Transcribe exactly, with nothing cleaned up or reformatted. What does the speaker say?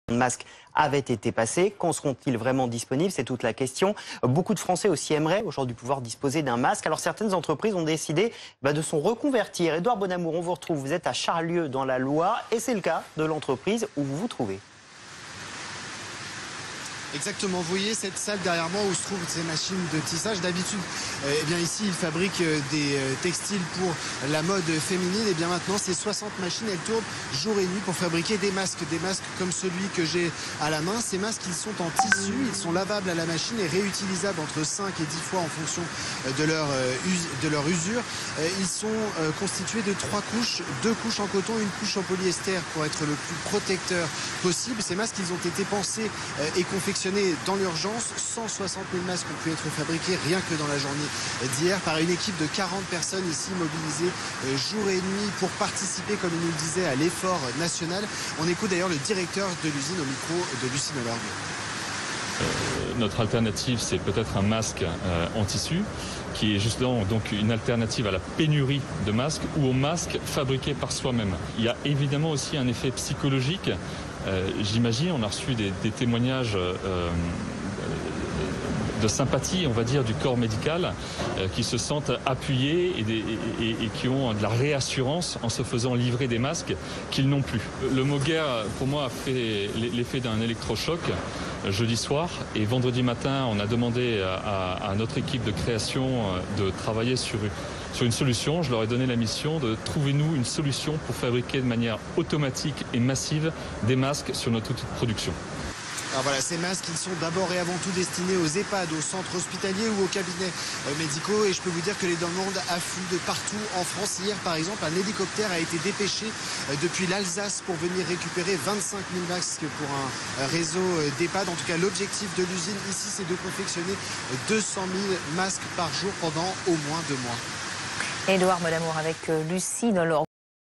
de masques avaient été passés. Quand seront-ils vraiment disponibles? C'est toute la question. Beaucoup de Français aussi aimeraient aujourd'hui pouvoir disposer d'un masque. Alors certaines entreprises ont décidé bah, de s'en reconvertir. Édouard Bonamour, on vous retrouve. Vous êtes à Charlieu dans la Loire et c'est le cas de l'entreprise où vous vous trouvez. Exactement, vous voyez cette salle derrière moi où se trouvent ces machines de tissage. D'habitude, eh bien ici, ils fabriquent des textiles pour la mode féminine. Et bien maintenant, ces soixante machines, elles tournent jour et nuit pour fabriquer des masques. Des masques comme celui que j'ai à la main. Ces masques, ils sont en tissu, ils sont lavables à la machine et réutilisables entre cinq et dix fois en fonction de leur, de leur usure. Ils sont constitués de trois couches, deux couches en coton, une couche en polyester pour être le plus protecteur possible. Ces masques, ils ont été pensés et confectionnés dans l'urgence. Cent soixante mille masques ont pu être fabriqués rien que dans la journée d'hier par une équipe de quarante personnes ici mobilisées jour et nuit pour participer, comme il nous le disait, à l'effort national. On écoute d'ailleurs le directeur de l'usine au micro de Lucine Lorgue. Euh, notre alternative, c'est peut-être un masque euh, en tissu, qui est justement donc une alternative à la pénurie de masques ou aux masques fabriqués par soi-même. Il y a évidemment aussi un effet psychologique. Euh, J'imagine, on a reçu des, des témoignages euh, de sympathie, on va dire, du corps médical, euh, qui se sentent appuyés et, des, et, et qui ont de la réassurance en se faisant livrer des masques qu'ils n'ont plus. Le mot guerre, pour moi, a fait l'effet d'un électrochoc euh, jeudi soir. Et vendredi matin, on a demandé à, à, à notre équipe de création euh, de travailler sur, sur une solution. Je leur ai donné la mission de trouver nous une solution pour fabriquer de manière automatique et massive des masques sur notre outil de production. Alors voilà, ces masques, ils sont d'abord et avant tout destinés aux EHPAD, aux centres hospitaliers ou aux cabinets médicaux. Et je peux vous dire que les demandes affluent de partout en France. Hier, par exemple, un hélicoptère a été dépêché depuis l'Alsace pour venir récupérer vingt-cinq mille masques pour un réseau d'EHPAD. En tout cas, l'objectif de l'usine ici, c'est de confectionner deux cent mille masques par jour pendant au moins deux mois. Édouard Bonamour avec Lucie dans l'ordre.